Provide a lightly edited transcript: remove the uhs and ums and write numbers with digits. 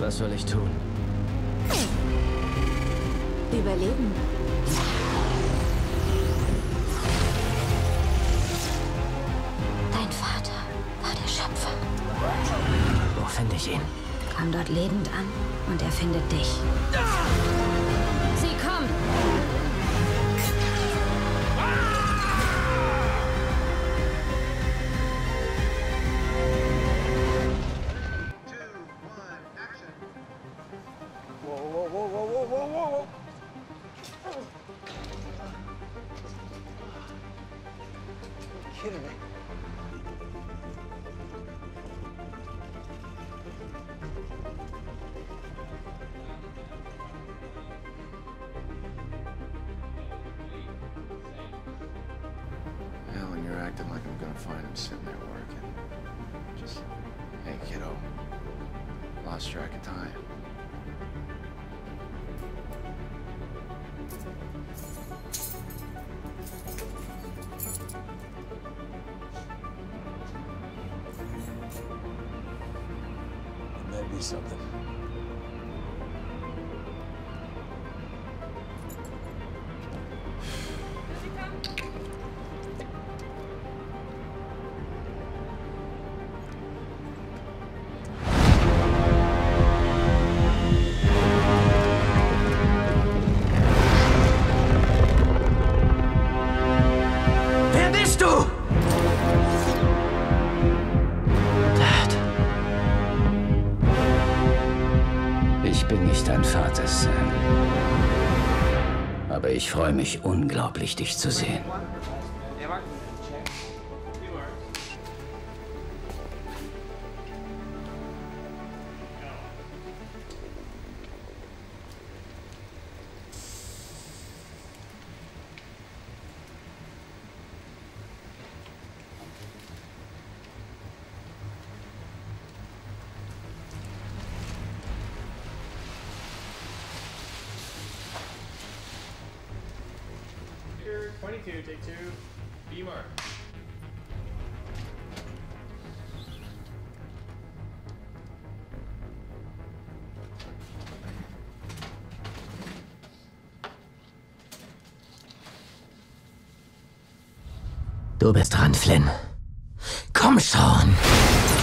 Was soll ich tun? Überleben. Dein Vater war der Schöpfer. Wo finde ich ihn? Komm dort lebend an und er findet dich. Sie kommen! Kidding me. Yeah, when you're acting like I'm gonna find him sitting there working. Just, hey, kiddo. Lost track of time. It might be something. Wer bist du? Dad. Ich bin nicht dein Vater, Sam. Aber ich freue mich unglaublich, dich zu sehen. Here, 22, take 2, B-Mark. Du bist dran, Flynn. Komm schon!